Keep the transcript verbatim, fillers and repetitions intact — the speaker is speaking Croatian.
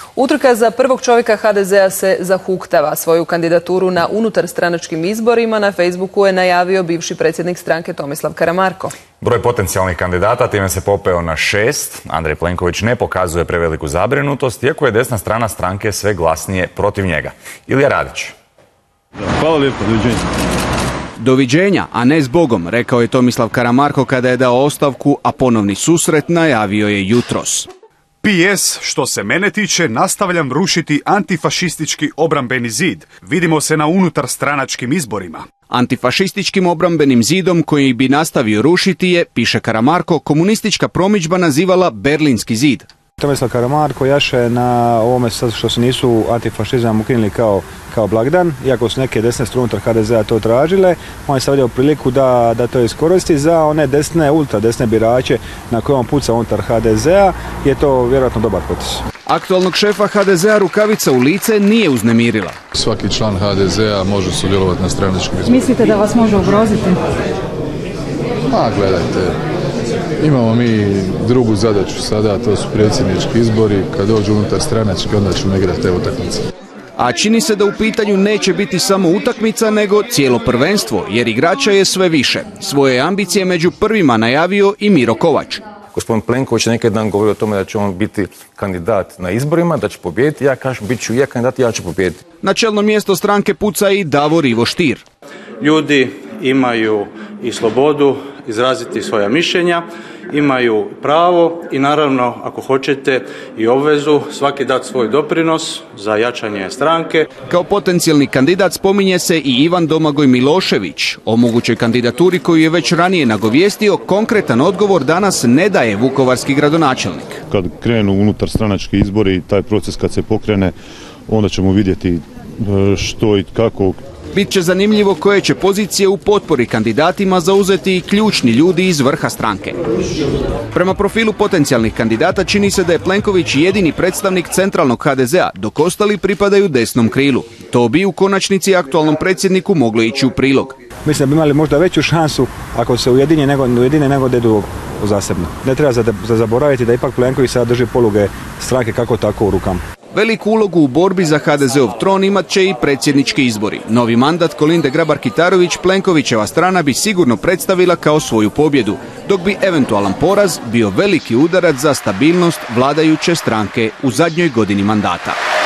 Utrka za prvog čovjeka ha de zea se zahuktava. Svoju kandidaturu na unutarstranačkim izborima na Facebooku je najavio bivši predsjednik stranke Tomislav Karamarko. Broj potencijalnih kandidata time se popeo na šest. Andrej Plenković ne pokazuje preveliku zabrinutost, iako je desna strana stranke sve glasnije protiv njega. Ilija Radić. Hvala lijepo, doviđenja. Doviđenja, a ne zbogom, rekao je Tomislav Karamarko kada je dao ostavku, a ponovni susret najavio je jutros. P S, što se mene tiče, nastavljam rušiti antifašistički obrambeni zid. Vidimo se na unutarstranačkim izborima. Antifašističkim obrambenim zidom koji bi nastavio rušiti je, piše Karamarko, komunistička promidžba nazivala Berlinski zid. Tomislav Karamarko jaše na ovome sad što se nisu antifašizam ukinuli kao, kao blagdan, iako su neke desne struje unutar ha de zea to tražile. On je sad vidio priliku da, da to iskoristi za one desne, ultra desne birače na koje on puca unutar ha de zea, je to vjerojatno dobar potis. Aktualnog šefa ha de zea rukavica u lice nije uznemirila. Svaki član ha de zea može sudjelovati na stranačkim izborima. Mislite da vas može ugroziti? A, gledajte, imamo mi drugu zadaću sada, to su predsjednički izbori. Kad dođu unutar stranački, onda ćemo igrati te utakmice. A čini se da u pitanju neće biti samo utakmica, nego cijelo prvenstvo, jer igrača je sve više. Svoje ambicije među prvima najavio i Miro Kovač. Gospodin Plenković neki dan govori o tome da će on biti kandidat na izborima, da će pobijediti. Ja kažem, bit ću ja kandidat i ja ću pobijediti. Na čelno mjesto stranke puca i Davor Ivo Stier. Ljudi imaju i slobodu izraziti svoja mišljenja, imaju pravo i naravno, ako hoćete, i obvezu svaki dati svoj doprinos za jačanje stranke. Kao potencijalni kandidat spominje se i Ivan Domagoj Milošević. O mogućoj kandidaturi koju je već ranije nagovijestio, konkretan odgovor danas ne daje vukovarski gradonačelnik. Kad krenu unutar stranački izbori, taj proces kad se pokrene, onda ćemo vidjeti što i kako. Bit će zanimljivo koje će pozicije u potpori kandidatima zauzeti i ključni ljudi iz vrha stranke. Prema profilu potencijalnih kandidata čini se da je Plenković jedini predstavnik centralnog ha de zea, dok ostali pripadaju desnom krilu. To bi u konačnici aktualnom predsjedniku moglo ići u prilog. Mislim da bi imali možda veću šansu ako se ujedine nego, ujedine nego da idu zasebno. Ne treba za, za zaboraviti da ipak Plenković sada drži poluge stranke kako tako u rukama. Veliku ulogu u borbi za ha de zeov tron imat će i predsjednički izbori. Novi mandat Kolinde Grabar-Kitarović Plenkovićeva strana bi sigurno predstavila kao svoju pobjedu, dok bi eventualan poraz bio veliki udarac za stabilnost vladajuće stranke u zadnjoj godini mandata.